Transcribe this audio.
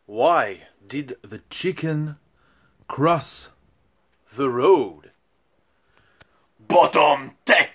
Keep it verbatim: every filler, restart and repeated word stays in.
Why did the chicken cross the road? Bottom tech!